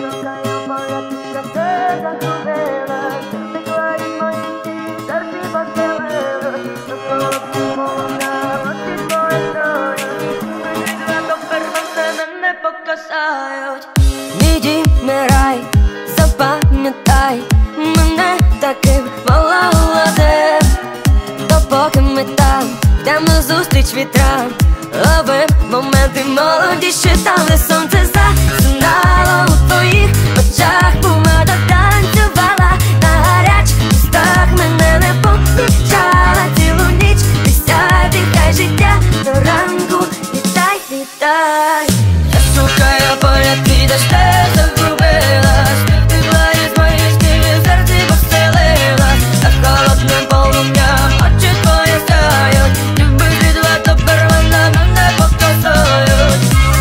шукаю поряд, де все загубилось. Ти клаєш мої стіни, серці постелилось. На холодну полум'я, очі твої стоять. Виглядом перверсе мене покасають. Відімирай, запам'ятай мене таким молодим. Допоки ми там, йдемо зустріч вітрам, ловим моменти молоді, що там сонце засинало у твоїх очах. Помада танцювала на гарячих устах, мене не помічала цілу ніч. Присядь, хай життя до ранку, вітай, вітай. Я шукаю поряд, ти де ж ти загубилась. Ти гладиш мої шкіри, в серці поселилась. За холодним полум'ям очі твої сяють. Любиш відверто, первинно мене покосають.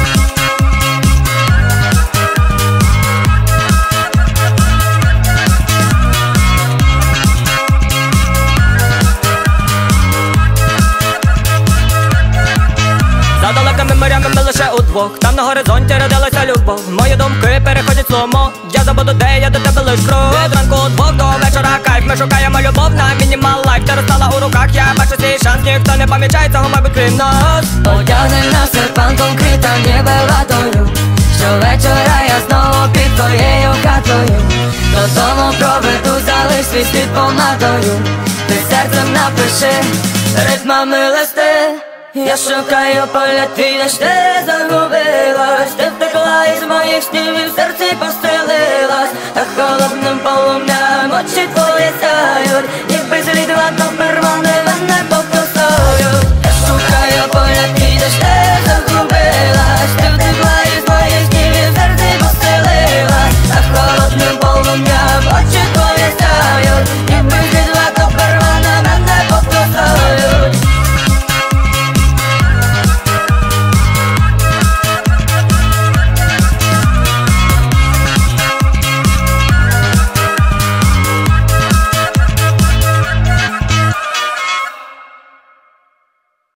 За далекими морями ми лише удвох, там на горизонті родилася любов. Мої думки переходять сломо, я забуду, де я до тебе лиш крок. Від ранку удвох до вечора кайф, ми шукаємо любов на мінімал лайф. Ти розстала у руках, я бачу свій шанс, ніхто не помічає цього, мабуть, крім нас. Одягни на серпанком квіта, ніби ладою. Щовечора я знову під твоєю хатою. Додому проведу, залиш свій слід помадою. Ти серцем напиши ритмами листи. Я шукаю поля, ти де ж ти загубилась. Ти втекла із моїх снів і в серці постелилась. А холодним полум'ям очі твої сяють.